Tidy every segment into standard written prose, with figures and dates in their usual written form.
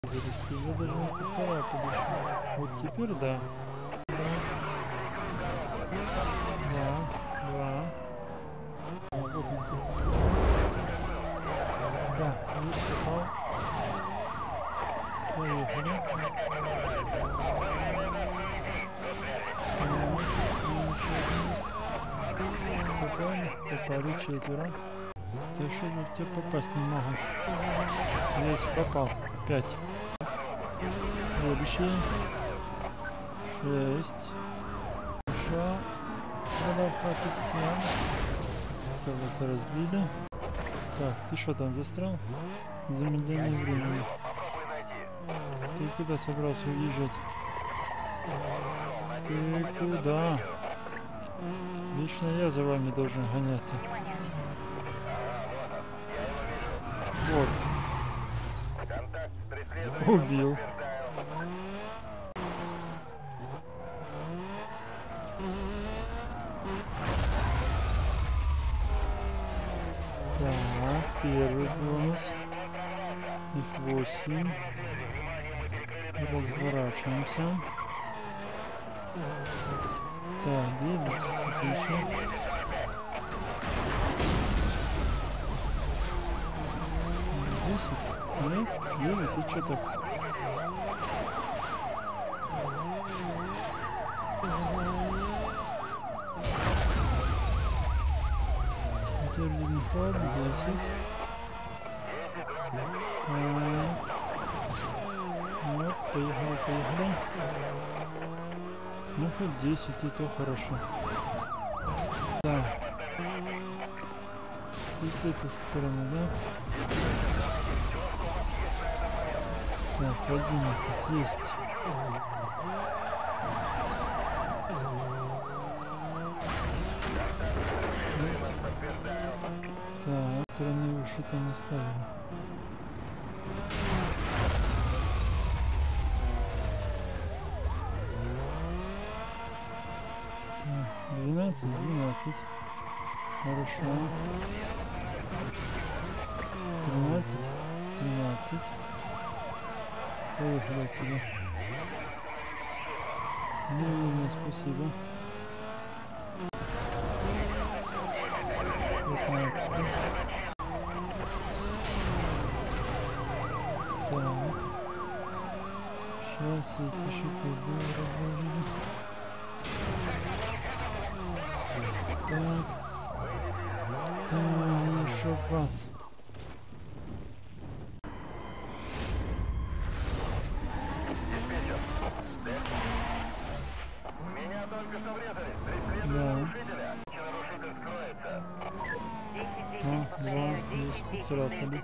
Уже даже не поцарапали. Вот теперь да. Два. Вот он. Да, есть попал. Поехали. Попали четверо. Ты что же в тебя попасть не могу? Есть, попал. 5. Следующий. 6. Хорошо. Надо хватит 7. Кого-то разбили. Так, ты что там застрял? Замедление времени. Ты куда собрался уезжать? Ты куда? Лично я за вами должен гоняться. Вот. Убил. Так, первый бонус. Их 8. Разворачиваемся. Так, 9. Отлично. 10. Нет, 9. И что так? Один ход, 10. Вот, поехали. Ну хоть 10, и то хорошо. Да. И с этой стороны, да? Так, 11 есть. Так, стороны выше там не ставили. Так, 12. Хорошо. 13. Поехали отсюда. Ну, спасибо. 15. Так. Сейчас я пишу коды разложили. Так. Так, еще пас. Меня только что врезали. Преследую нарушителя. Нарушитель скроется. 2, 10, царапали.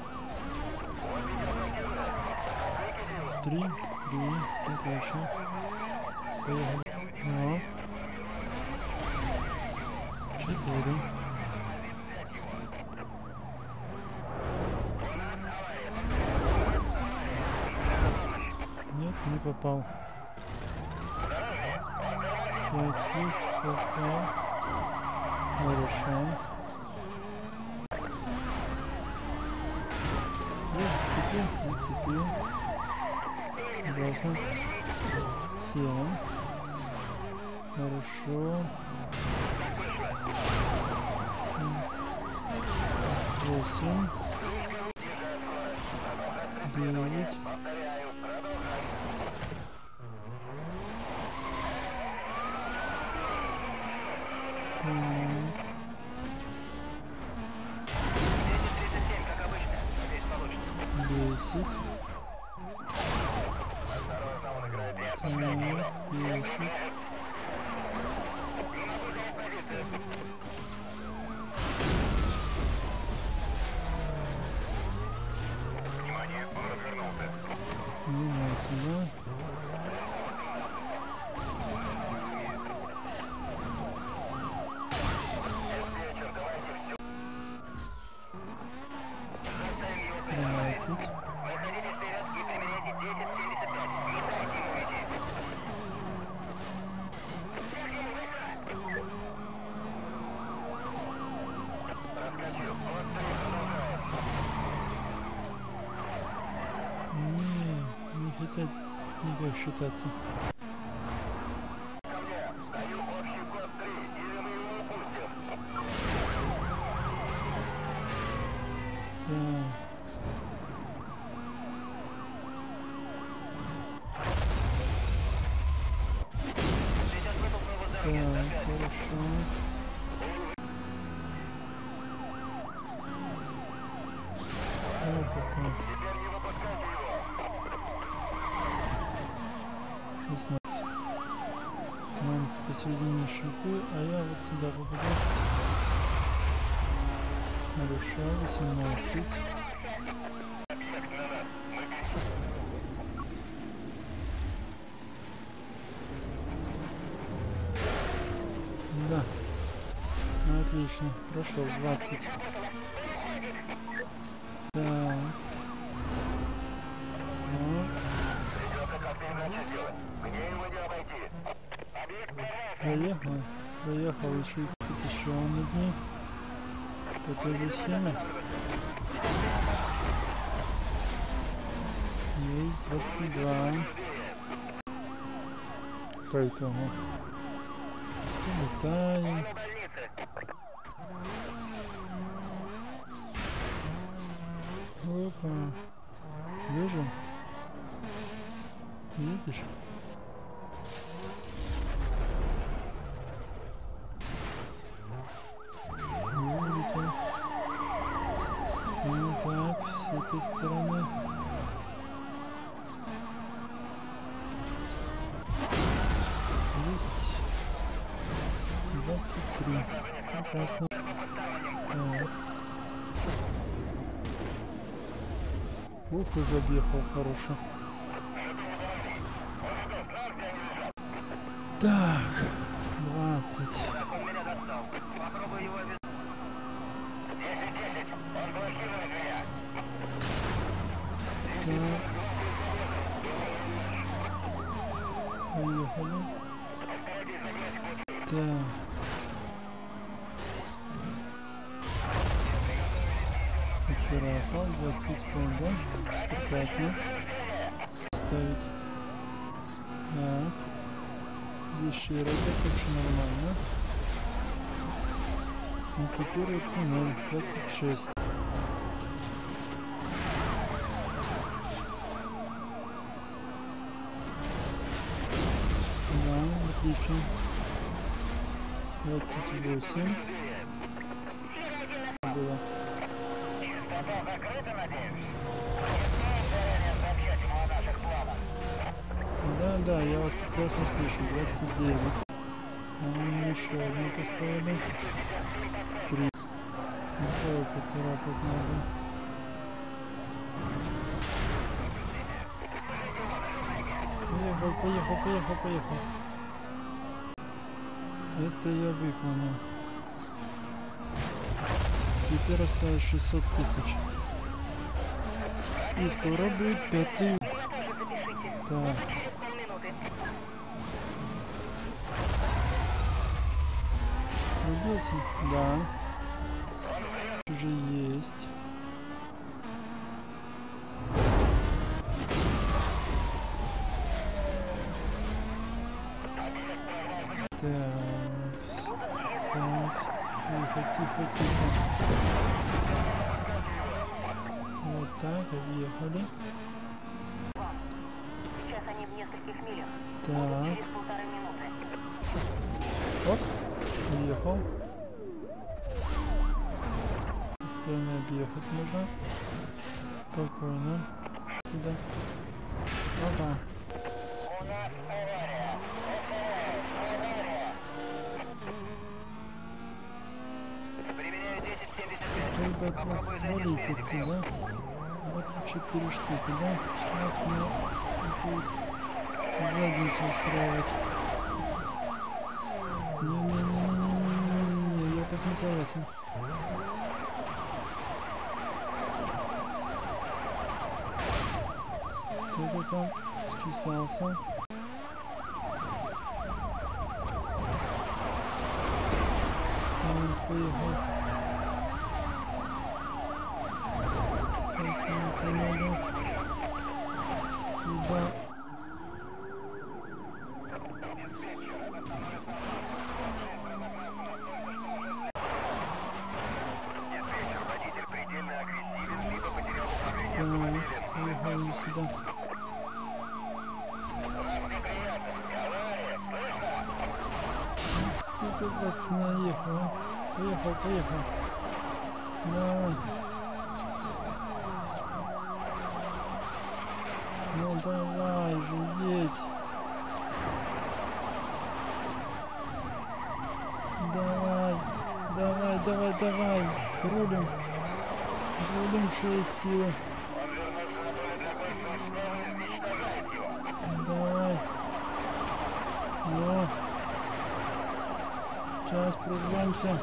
3, отлично. Поехали. 2, 4. Нет, не попал. 5, 6, попал. Хорошо. 27. Хорошо. 8. 9. Внимание, он развернулся. Внимательно. Диспетчер, давайте все. 13. Выходите вперед и применяйте 10-75. Не дайте ему уйти. Раскачу. Вот так продолжается. хотят никак считаться. Ко мне. Даю общий код 3, или мы его упустим. Так. Сейчас вытолкну его за Так, руль. хорошо. Вот это. Теперь не выпускайте его. 16. Мамс посередине шипы, а я вот сюда попаду. Нарушаю. 18. Объект на нас. Мы Да. Ну, отлично. Прошел 20. Так. Ну, придется как-то иначе сделать. Мне его не обойти. Объект проехал. Проехал еще еще одни. По той же схеме. Есть 22. По итогу. Летаем. Опа. Вижу. Видишь? Вылетел. Ну так, с этой стороны. Есть 23. Прекрасно. Так. Ух, и забъехал хорошо. Так, 20. Он меня достал. Попробуй его без... 10-10. Он блокирует меня. Так. Поехали. Так. Фотографал 20 пон, да? Прекрасно. Ставить. Так. Здесь широко, так что нормально. И теперь вот туннель 26. Да, отлично. 28. Было. Частота закрыта, надеюсь? Не стоит заранее сообщать ему о наших планах. Да, я вас прекрасно слышу. 29. А мы еще одну поставили. 3. Какое поцарапать надо? Поехал. Это я выполнил. Теперь осталось 600 тысяч. И скоро будет 5-й. Так. Родился? Да. Уже есть. Тихо. Вот так, объехали. Сейчас они в нескольких милях. Так, Через 1,5 минуты. оп, уехал. Постоянно объехать можно. Спокойно. Сюда. Опа. У нас авария. Применяю 10-75. Только от нас свалить отсюда. 24 штуки, да? Сейчас мне будет задницу устраивать. Не, я так не согласен. Кто-то там счесался. Поехал. Сюда. сюда. Сколько вас наехал, а? Поехал, поехал. Давай. Ну давай же, едь. Давай, давай, давай, давай. Рулим. Рулим, что есть силы. Давай. Ну. Сейчас прорвемся.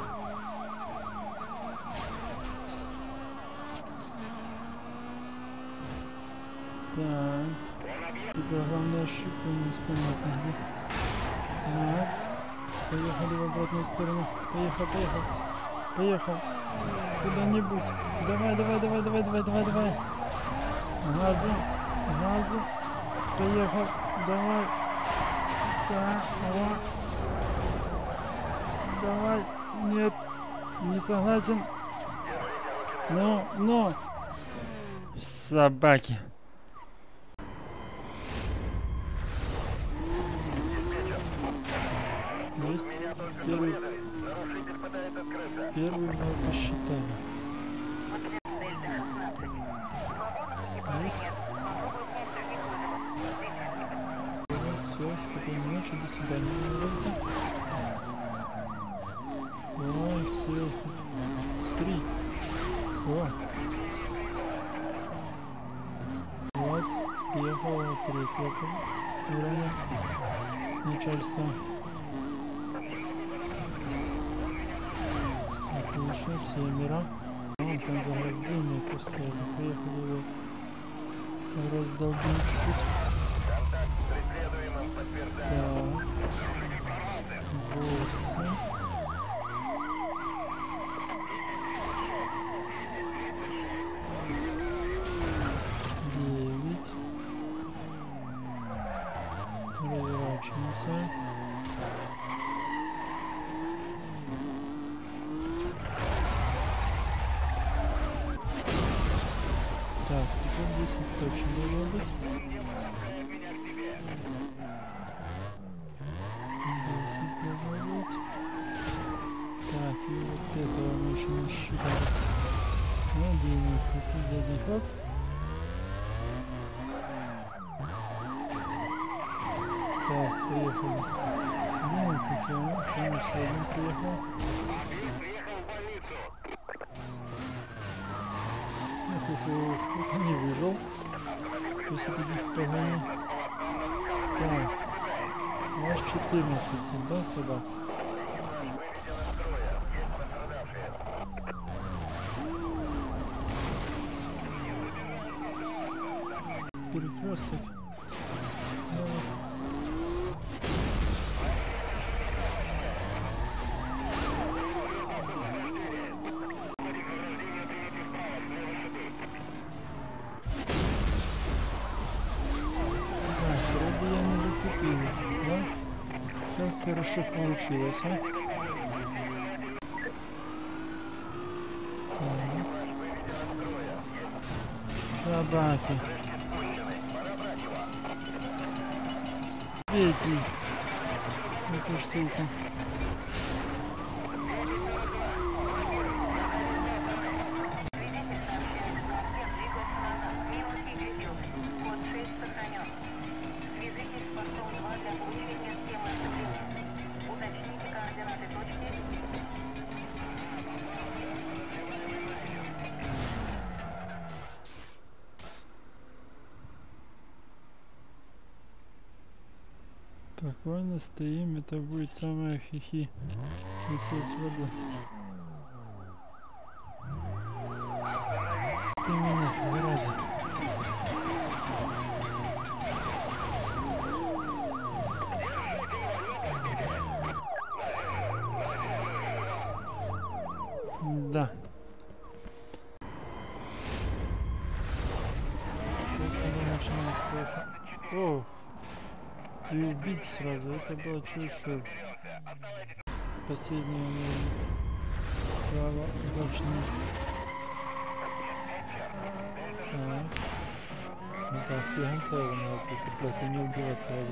Так. Только главное ошибка непонятно. Так. Поехали в обратную сторону. Поехал, поехал. Поехал. Куда-нибудь. Давай, давай, давай, давай, давай, давай, давай. Газу. Газу. Поехал. Давай. Так. Давай. Нет. Не согласен. Ну. Собаки. Есть первый мы посчитали. Есть. Все, спокойной ночи, до свидания. Ой, все. 3. О. Вот, приехало 3-го уровня начальства. Отлично, 7. Вон там заграждение поставили. Поехали его раздолбить чуть-чуть. Так. 8. 9. Разворачиваемся. Так, теперь 10 точно должно быть. 10 должно быть. Так, и вот этого мы еще не считали. 11. Задний ход. Так, приехали. 11, конечно, один приехал. Кто-то не выжил. После таких погоней. Так. Аж 14, да, собак? Перекресток. Как хорошо получилось, а? Так. Собаки. Бейте эту штуку. Спокойно стоим, это будет самое хихи, если свобода. Ты меня зараза. Да. О! И убить сразу, это было чересчур. Последнее слава удачно. Так. Ну так, фиганца его надо цеплять и не убивать сразу.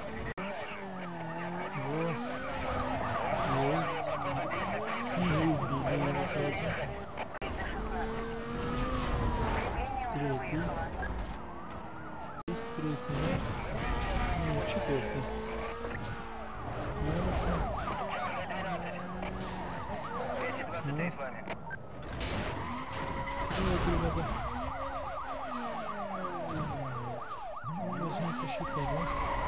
Во. Есть. И убили его сразу. Третий. Есть третий, да? Ну, четвертый. Третий надо. Должны посчитать, да?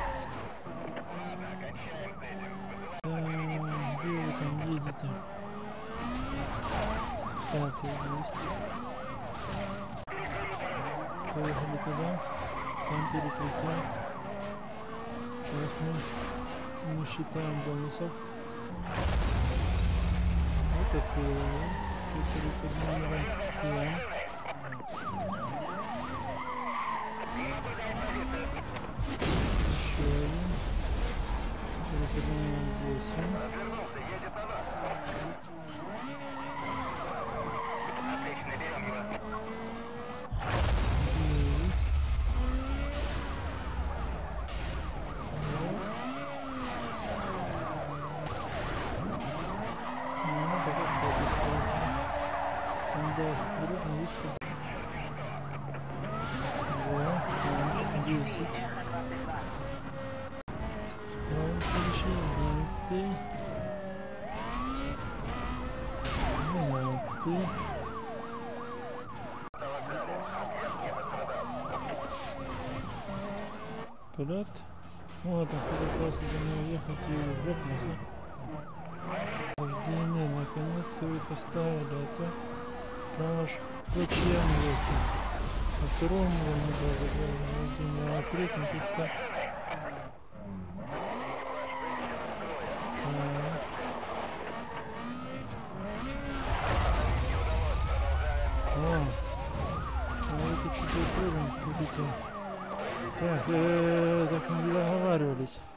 Где вы там едете? Пятый есть. Поехали туда. Там перекрытие. Сейчас мы не считаем бонусов. Вот такие. Теперь под номером 7. Еще один. Теперь под номером 8. Развернулся, едет на нас. Отлично, берем его. 9. Там, да, вдруг не видишь, что... 10. Следующий 11. 12. Вперед. Вот, он хотел за мной уехать и жопнулся. Рождение, наконец-то вы поставили это. Там аж плачевно есть. А второму не даже рождение, а третьем пуста. О, это 4 уровень, видите. Так, так мы не договаривались.